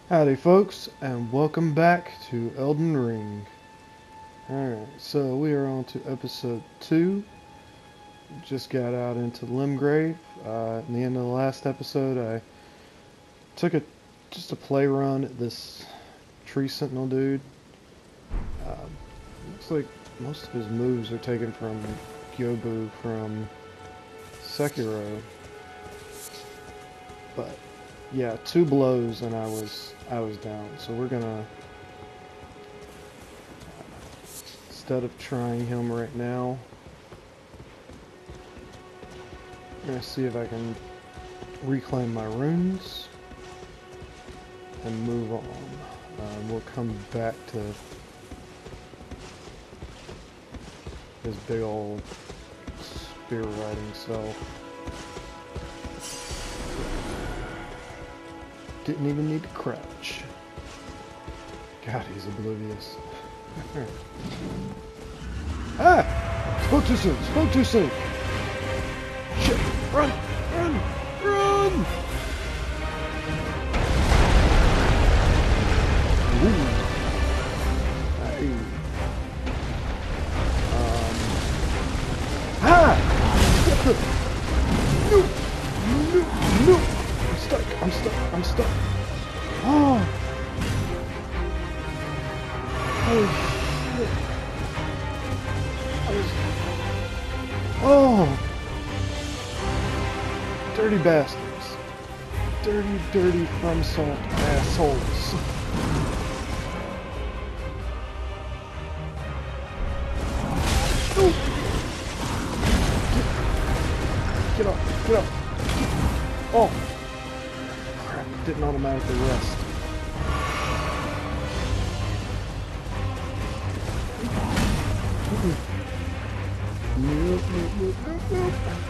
Howdy folks, and welcome back to Elden Ring. Alright, so we are on to episode 2. Just got out into Limgrave. In the end of the last episode, I took just a play run at this tree sentinel dude. Looks like most of his moves are taken from Gyobu from Sekiro. But yeah, 2 blows and I was down. So we're gonna, instead of trying him right now, I'm gonna see if I can reclaim my runes and move on. We'll come back to his big old spear riding self. Didn't even need to crouch. God, he's oblivious. Ah! Spoke too soon! Spoke too soon! Shit! Run! Run! Run! Ooh. Hey. Ah! No! No! No! I'm stuck! I'm stuck! I'm stuck! Oh! Holy shit! Oh! Dirty bastards. Dirty, dirty from salt assholes. Oh. Get off, get off. Oh. Crap, it didn't automatically rest. Nope, nope, nope, nope,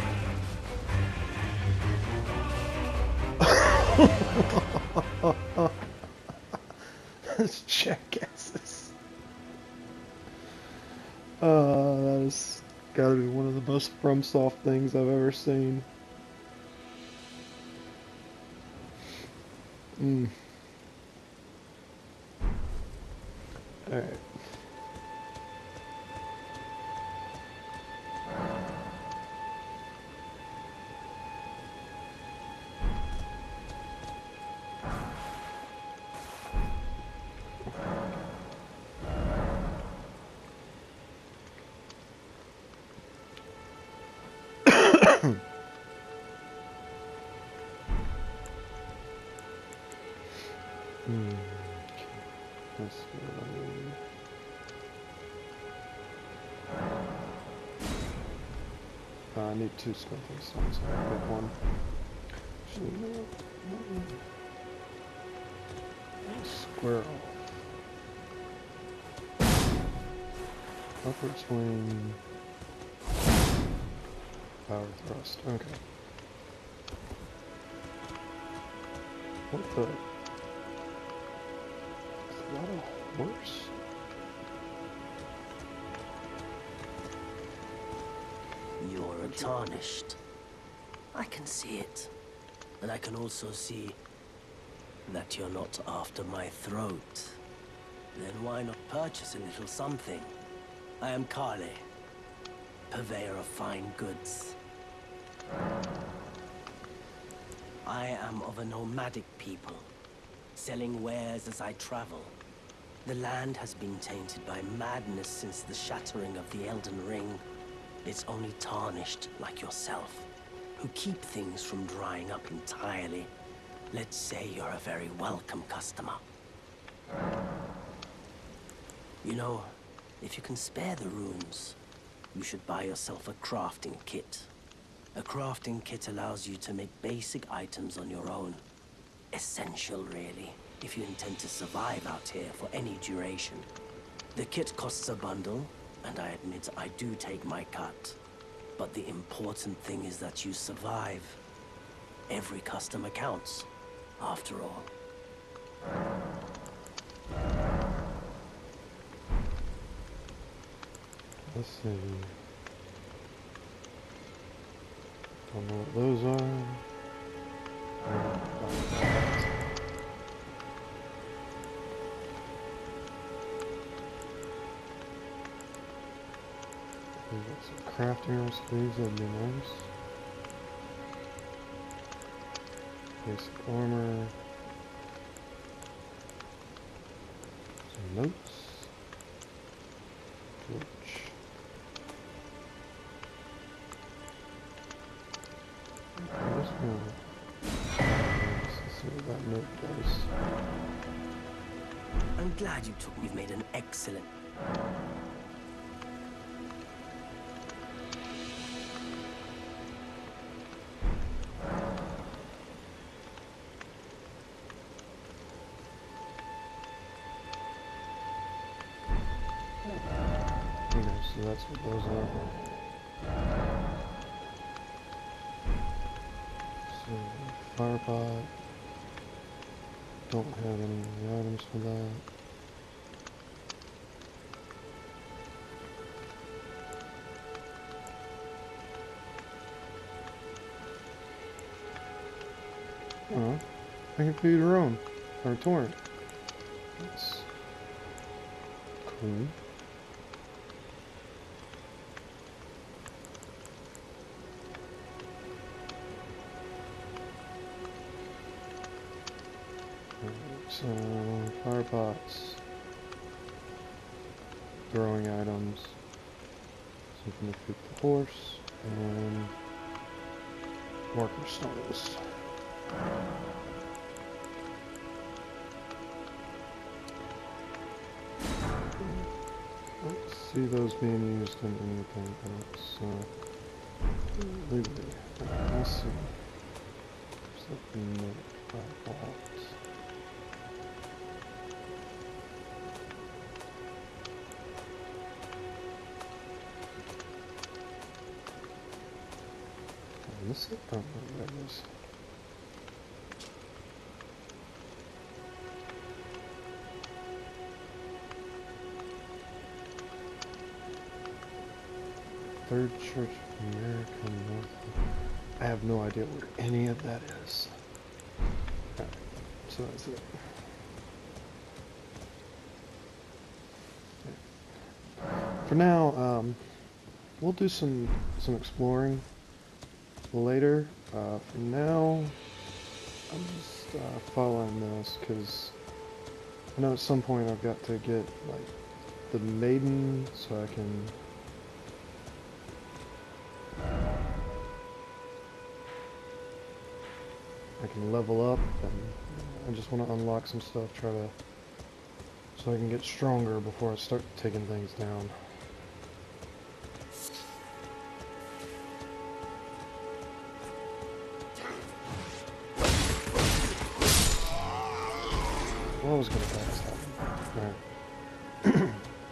nope. Those jackasses. That has gotta be one of the most FromSoft things I've ever seen. Alright. Let's go. I need 2 squinting stones. I pick one. Actually, no. Square off. Upward swing. Power thrust. Okay. What the? Is that a horse? You're tarnished. I can see it. And I can also see that you're not after my throat. Then why not purchase a little something? I am Kale, purveyor of fine goods. I am of a nomadic people, selling wares as I travel. The land has been tainted by madness since the shattering of the Elden Ring. It's only tarnished like yourself, who keep things from drying up entirely. Let's say you're a very welcome customer. You know, if you can spare the runes, you should buy yourself a crafting kit. A crafting kit allows you to make basic items on your own. Essential, really, if you intend to survive out here for any duration. The kit costs a bundle, and I admit I do take my cut. But the important thing is that you survive. Every customer counts, after all. Let's see. Don't know what those are. Some crafting recipes, that'd be nice. Basic armor. Some notes. Torch. I'm just gonna let's see what that note does. I'm glad you took me. You've made an excellent... Okay, so that's what those are. So, fire pot. Don't have any items for that. Oh, I can feed her own. Or torrent. That's cool. So, fire pots, throwing items, something to feed the horse, and marker stones. I don't see those being used in anything else, so legally. Let's see. Something that I bought. This is, oh, there it is. Third Church of America North. I have no idea where any of that is. Alright, so that's it. For now, we'll do some exploring later. For now, I'm just following this because I know at some point I've got to get like the maiden so I can level up, and I just want to unlock some stuff, so I can get stronger before I start taking things down. Well, I was gonna pass that. Alright.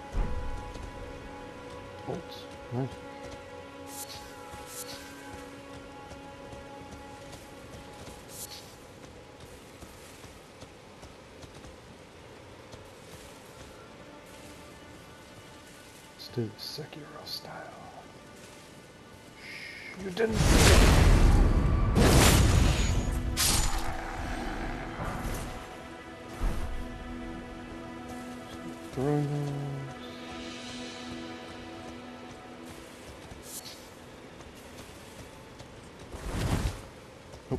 Bolts. Nice. Let's do the Sekiro style. Shh, you didn't. Throwing those. Oh.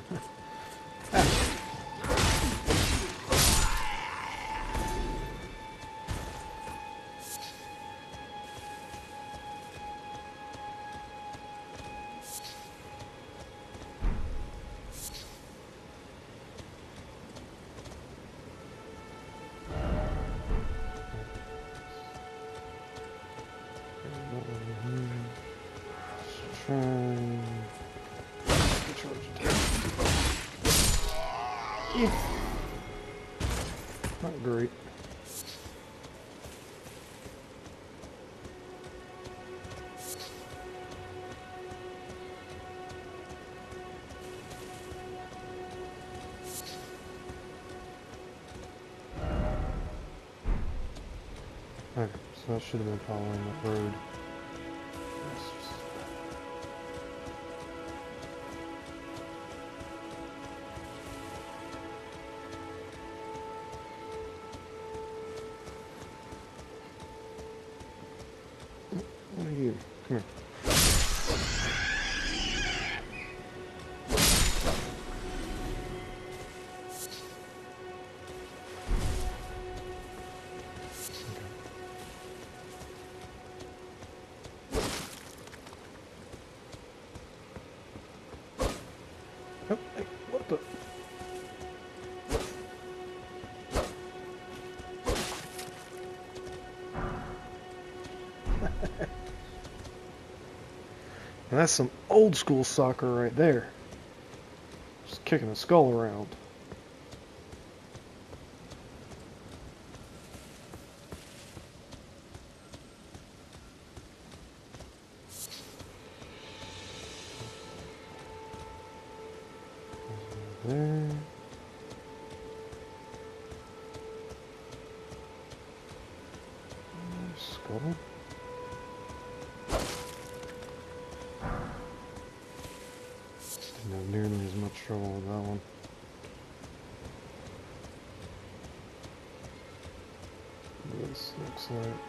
Not great. Okay, so I should have been following that road. What are you? Come here. Oh, hey, what the? And that's some old school soccer right there. Just kicking a skull around. There. Skull. Didn't have nearly as much trouble with that one. This looks like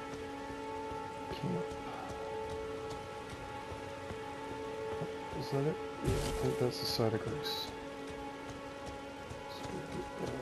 camp. Is that it? Yeah, I think that's the side of grace. Let's go get that.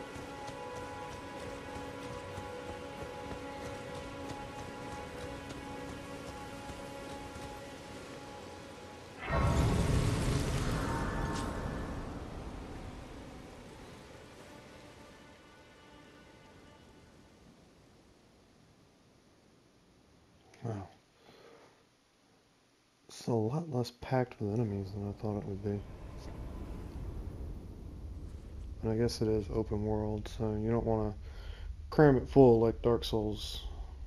Wow. It's a lot less packed with enemies than I thought it would be. And I guess it is open world, so you don't want to cram it full like Dark Souls.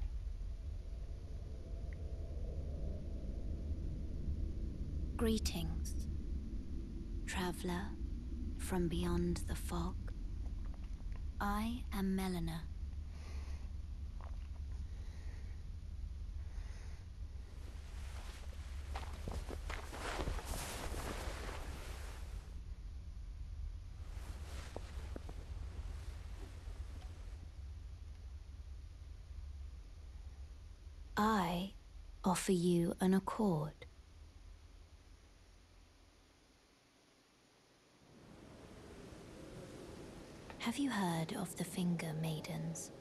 Greetings, traveler from beyond the fog. I am Melina. I offer you an accord. Have you heard of the Finger Maidens?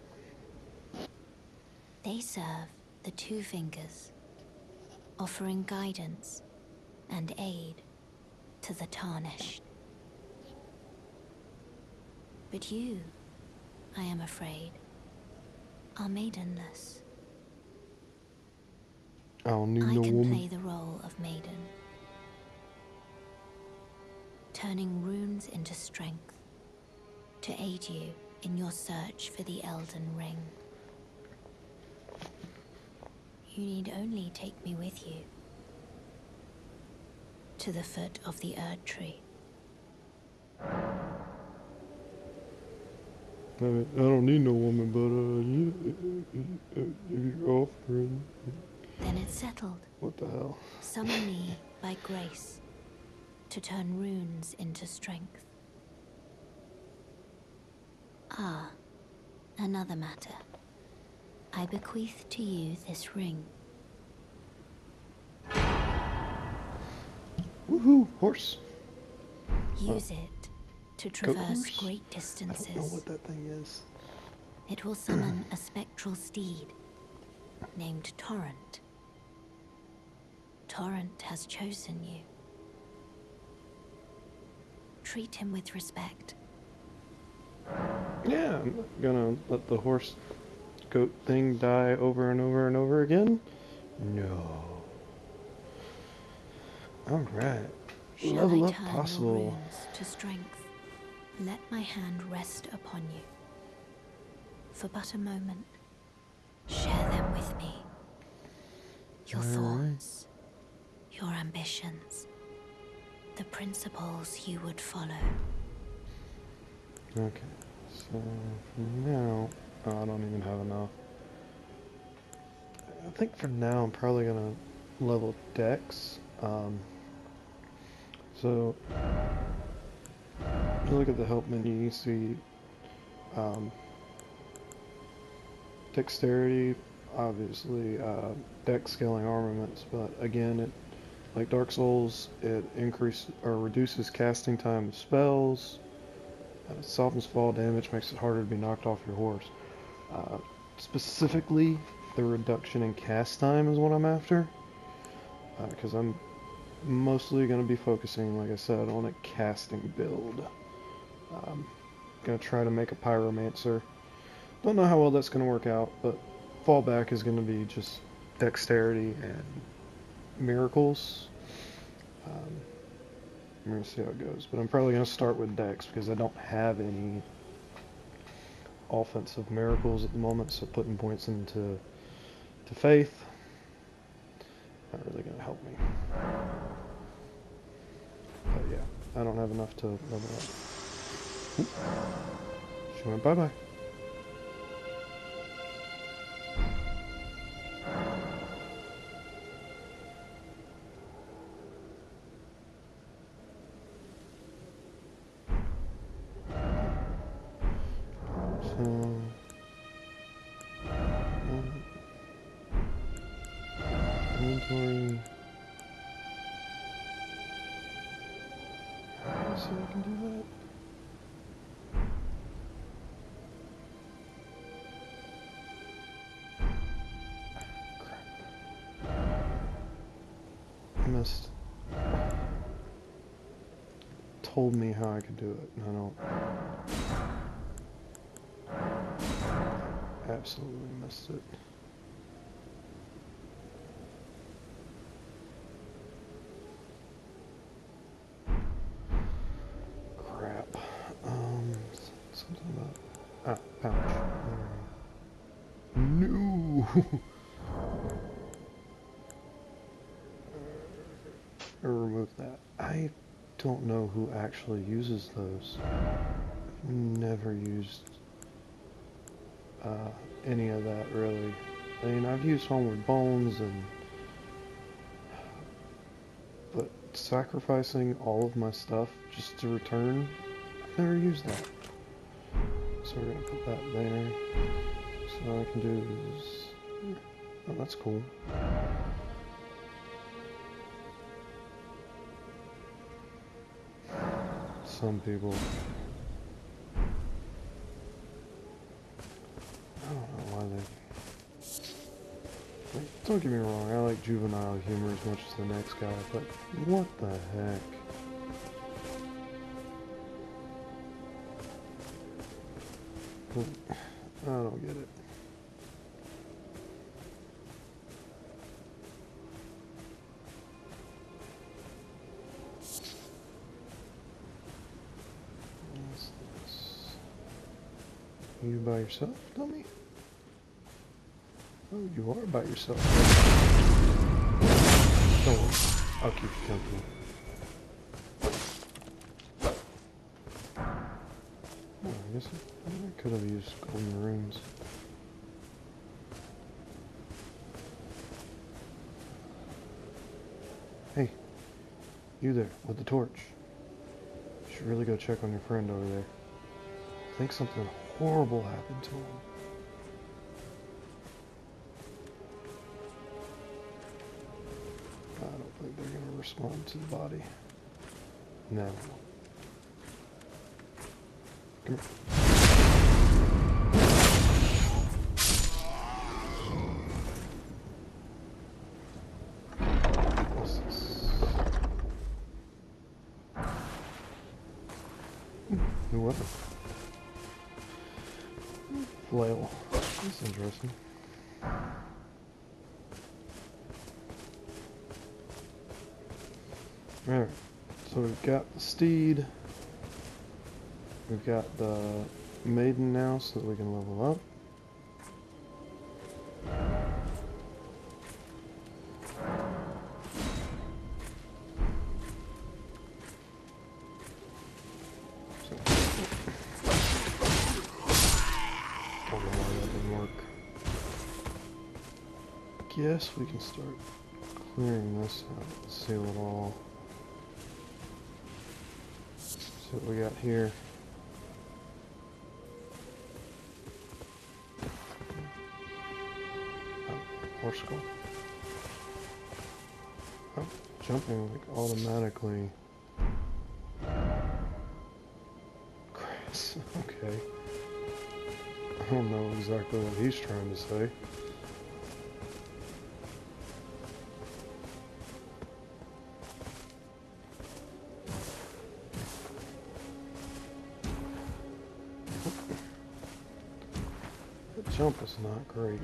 They serve the Two Fingers, offering guidance and aid to the tarnished. But you, I am afraid, are maidenless. I don't need I no can woman. play the role of maiden, turning runes into strength to aid you in your search for the Elden Ring. You need only take me with you to the foot of the Erd Tree. I don't need no woman, but if you're offering, Then it's settled. what the hell? Summon me by grace to turn runes into strength. Ah, another matter. I bequeath to you this ring. Woohoo! Horse. Use it to Goat traverse horse? great I distances. don't know what that thing is. It will summon a spectral steed named Torrent. Torrent has chosen you. Treat him with respect. Yeah, I'm not gonna let the horse goat thing die over and over and over again. No. Alright. Shall Level I up turn your possible. runes to strength? Let my hand rest upon you. For but a moment, share them with me. Your thoughts, your ambitions, the principles you would follow. Okay. So for now, oh, I don't even have enough. I think for now I'm probably gonna level Dex. So if you look at the help menu, you see dexterity, obviously dex scaling armaments, but again, it like Dark Souls, it increases or reduces casting time of spells, softens fall damage, makes it harder to be knocked off your horse. Specifically, the reduction in cast time is what I'm after, because I'm mostly going to be focusing, like I said, on a casting build. Going to try to make a pyromancer. Don't know how well that's going to work out, but fallback is going to be just dexterity and miracles. I'm going to see how it goes, but I'm probably going to start with dex because I don't have any offensive miracles at the moment, so putting points into faith not really going to help me. But yeah, I don't have enough to level up. Oop. She went bye-bye. So, inventory. So I can do that. I missed. Told me how I could do it, and I don't. Absolutely missed it. Crap. Something about pouch. No. Remove that. I don't know who actually uses those. I've never used any of that really. I mean, I've used Homeward Bones but sacrificing all of my stuff just to return, I've never used that. So we're gonna put that there. So I can do this. Oh, that's cool. Some people. I don't know why they. Like, don't get me wrong, I like juvenile humor as much as the next guy, but what the heck? I don't get it. What's this? You by yourself, dummy? Oh, you are by yourself. Don't worry, I'll keep you company. Oh, I guess I could have used golden runes. Hey, you there with the torch. You should really go check on your friend over there. I think something horrible happened to him. I don't think they're going to respond to the body. No. Come here. What's this? New weapon. Flail. That's interesting. Alright, so we've got the steed. We've got the maiden now so that we can level up. Don't know why that didn't work. Guess we can start clearing this out, seal it all. See what we got here. Oh, horse skull. Oh, jumping like automatically. Grass, okay. I don't know exactly what he's trying to say. jump is not great.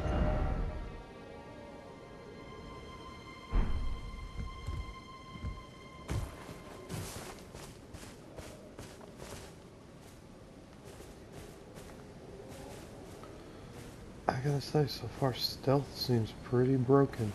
I gotta say, so far stealth seems pretty broken.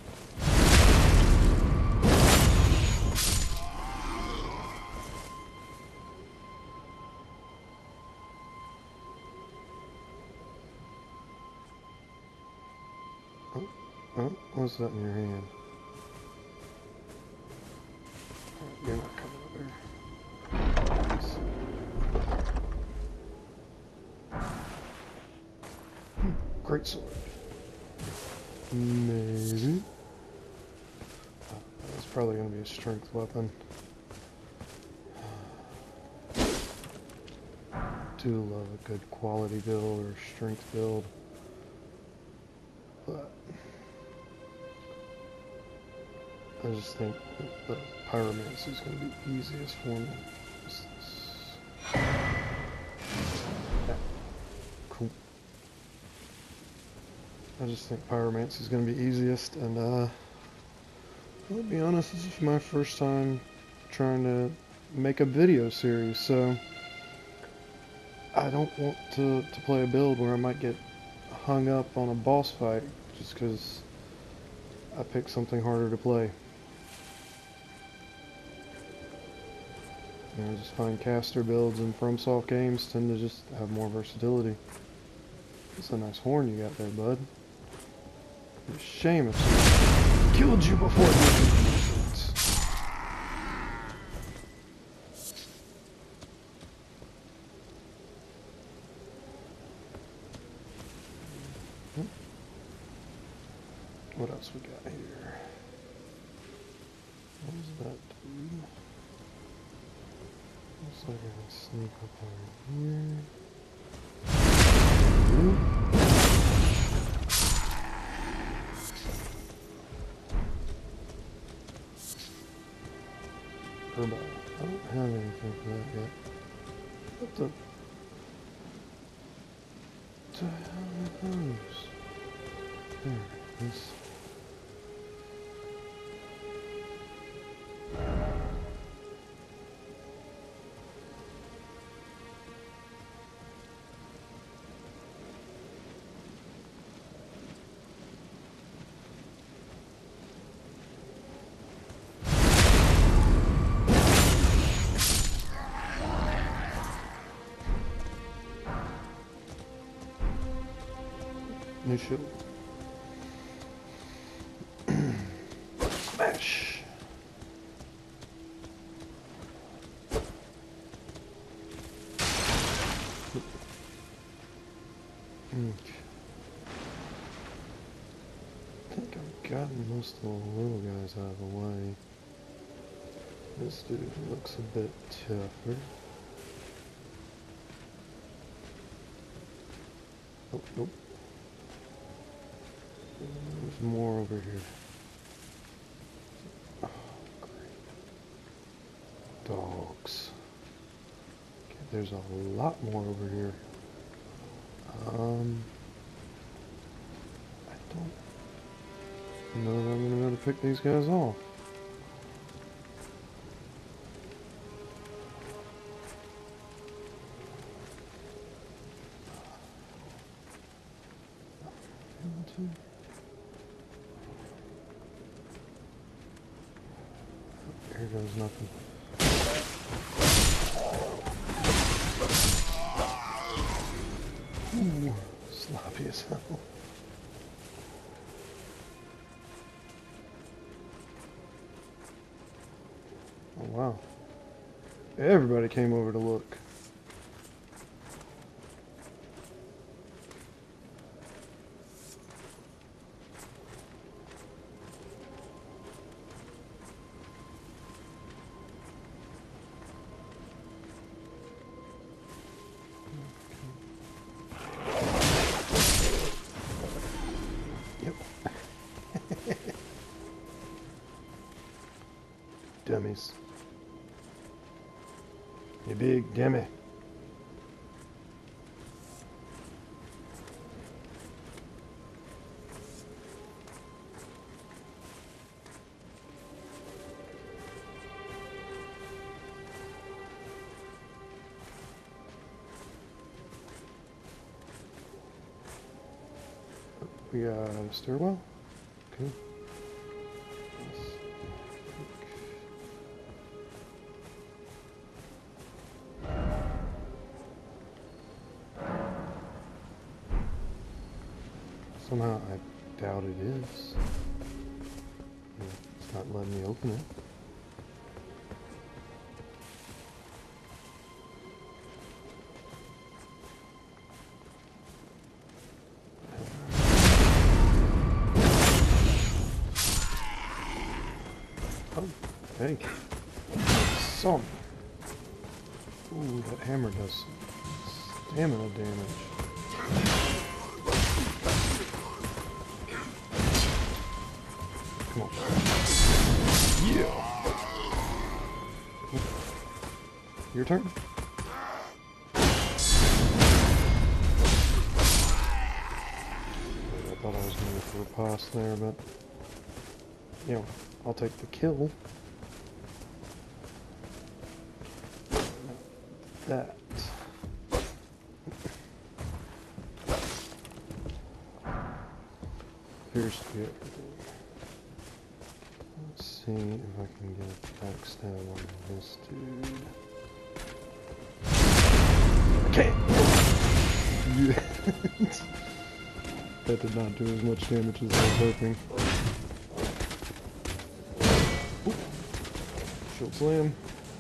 Oh, what's that in your hand? You're not coming over there. Nice. Great sword. Maybe. That's probably going to be a strength weapon. Do love a good quality build or strength build. But I just think the pyromancy is going to be easiest for me. What's this? Yeah. Cool. I just think pyromancy is going to be easiest, and I'll be honest, this is my first time trying to make a video series, so I don't want to play a build where I might get hung up on a boss fight just because I picked something harder to play. I just find caster builds in FromSoft games tend to just have more versatility. That's a nice horn you got there, bud. It's a shame if someone killed you before you could use it. What else we got here? What does that do? Looks like I can sneak up over here. Herbal. I don't have anything for that yet. What the hell are those? There it is. New shield. Smash! Okay. I think I've gotten most of the little guys out of the way. This dude looks a bit tougher. Oh, nope. There's more over here. Oh, great. Dogs. Okay, there's a lot more over here. I don't know that I'm going to be able to pick these guys off. Here goes nothing. Ooh, sloppy as hell. Oh wow. Everybody came over to look. Dummies. You big dummy. We got a stairwell. Okay. Somehow I doubt it is. It's not letting me open it. Oh, hey. Some. Ooh, that hammer does some stamina damage. Come on. Yeah. Your turn. I thought I was going for a pass there, but you know, I'll take the kill. That. Appears to be everything. Let's see if I can get a backstab on this dude. I can't! Yeah. That did not do as much damage as I was hoping. Oop. Shield slam.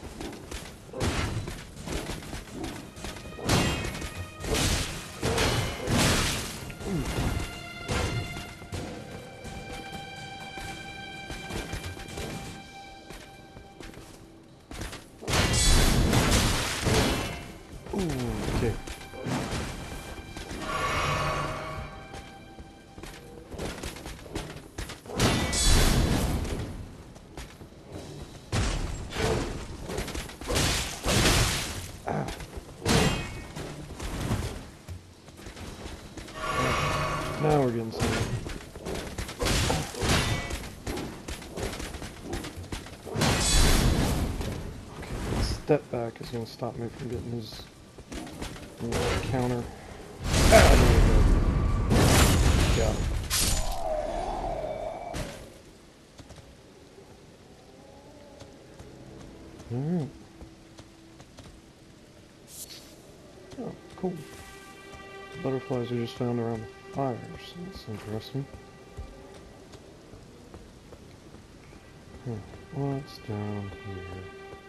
Okay. Now we're getting somewhere. Okay, the step back is going to stop me from getting his counter. Ah, there we go. Got him. Alright. Oh, cool. Butterflies are just found around the fire, so that's interesting. What's down here?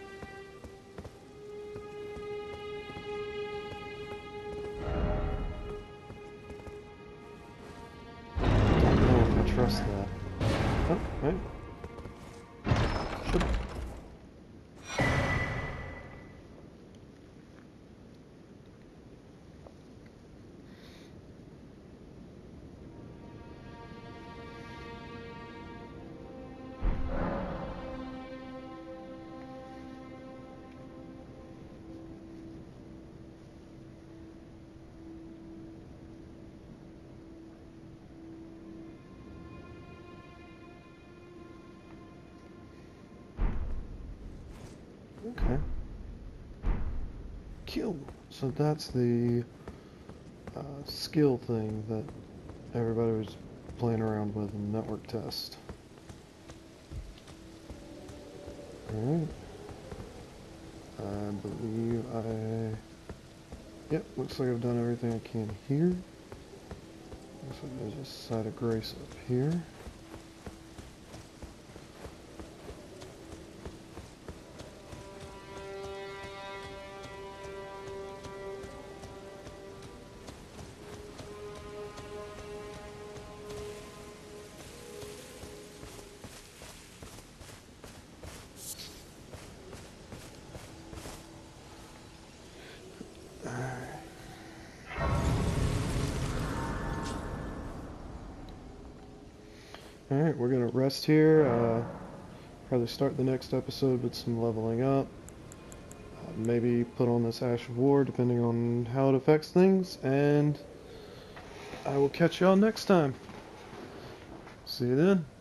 I don't know if I trust that. Oh, wait. Should. Okay. Kill. So that's the skill thing that everybody was playing around with in the network test. Alright. I believe Yep, looks like I've done everything I can here. Looks like there's a site of grace up here. Alright, we're gonna rest here, probably start the next episode with some leveling up, maybe put on this Ash of War depending on how it affects things, and I will catch y'all next time. See you then.